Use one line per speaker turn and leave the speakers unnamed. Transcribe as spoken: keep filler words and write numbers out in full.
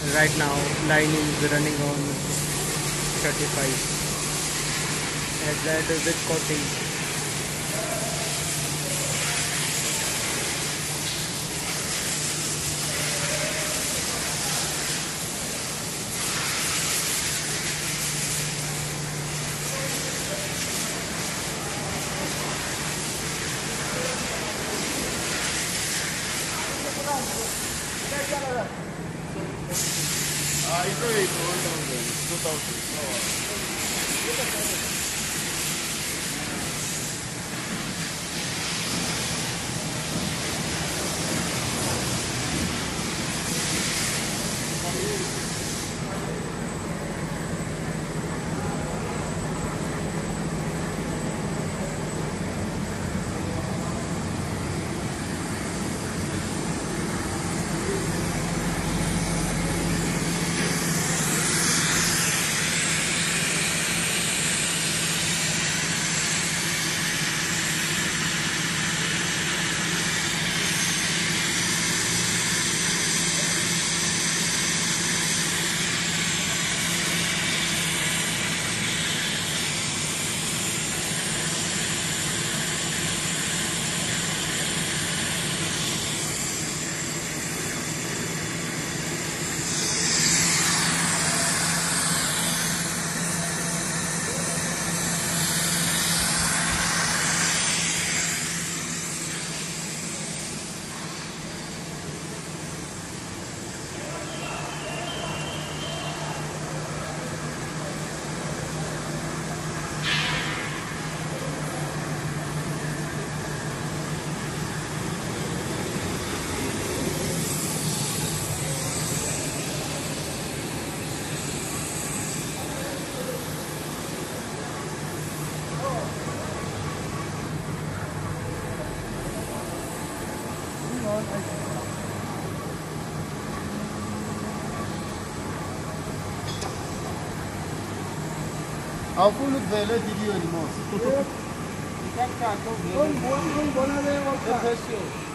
Right now line is running on thirty-five as that is with coating.
Ah, itu itu two thousand. Alcuni vele video di mosso. Tutto. Caccato. Non buono, non buona.